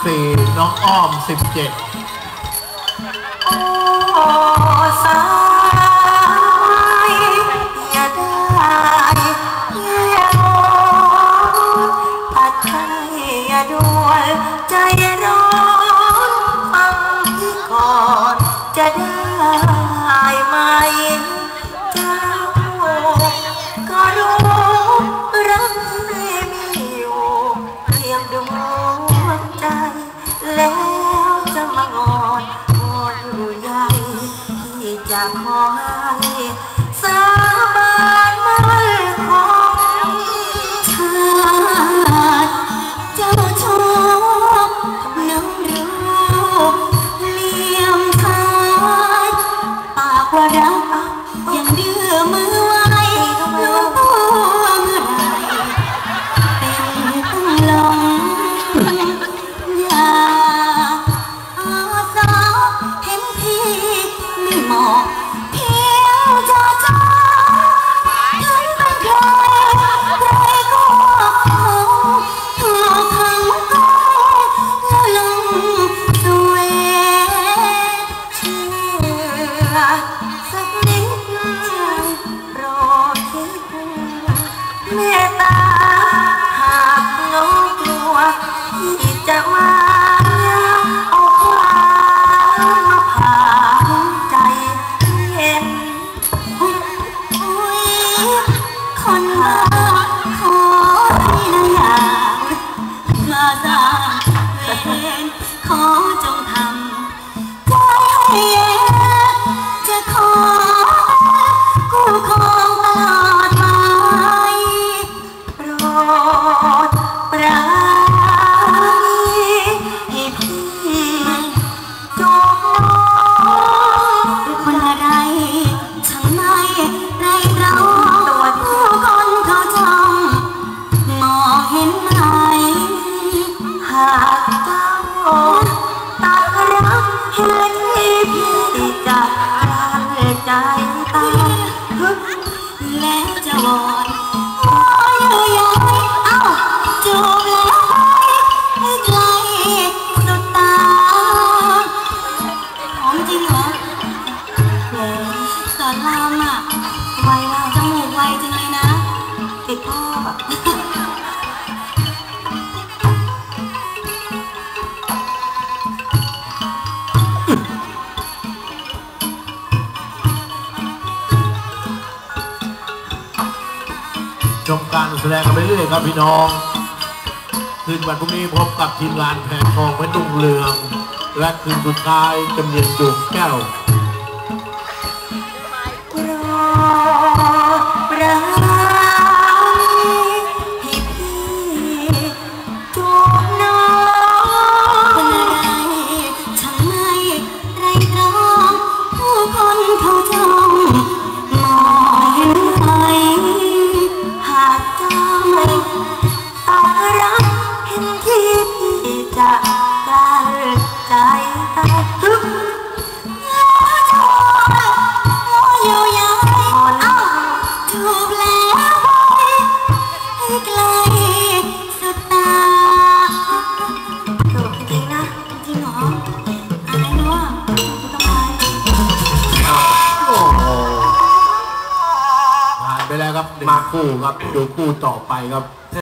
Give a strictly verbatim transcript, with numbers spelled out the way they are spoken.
สี่น้องอ้อมสิบเจ็ดโอ้สายอย่าได้แย่งปัดใจอย่าด่วนใจร้อนฟังพี่ก่อนจะได้ไหมเจ้าก็รู้รักไม่มีอยู่เพียงดวงใจแล้วจะมางอนงอนอยู่ใหญ่ที่จะขอให้สาบานมั่นคงชาติเจ้าชอบน้ำรู้เลี้ยมทายปากว่ารักยังดื้อมือไว้รู้ตัวเมื่อไรเป็นต้องลงอย่าอาสาเห็นพี่ไม่มองเพียงจะจ้าถึงเป็นใครใครก็ถูกขังก็แล้วลงสวยเชื่อสักนิดโปรดคิดเมตตาหากน้องกลัวที่จะมาเอาความมาผ่าใจเย็นอุ้ยคนมาขอให้นะอยากมาสร้างเวรขอจงทำใจให้เย็นจะขอคู่ครองตลอดไปโปรดปราณีให้พี่จงคนอะไรช่างไม่ไรเราตัวผู้คนเขาจ้องมองเห็นไหมหากเจ้าตัดรักเห็นที่พี่จะรักใจตายและจะวอนขออยู่ยังเอ้าจูบแล้วให้ไกลสุดตาหอมจริงเหรอแหมสอนรามอ่ะไวเราจมูกไวจริงเลยนะติดพ่อแบบชมการแสดงกันไปเรื่อยครับพี่น้องคืนวันพรุ่งนี้พบกับทีมงานแผนทองเพชรรุ่งเรืองและคืนสุดท้ายจำเนียนดวงแก้วโปรดปราณีให้พี่จูบน้องคนอะไรช่างไม่ไรร้องผู้คนเขาจ้องมองเห็นไหมหากเจ้าตารักเห็นที่พี่จะกลั้นใจตายฮึบอยู่ยังเอ้าถูกแล้วให้ไกลสุดตาถูกจริงนะจริงเหรออายเนาะต้องอายโอ้โหผ่านไปแล้วครับมาคู่ครับดูคู่ต่อไปครับ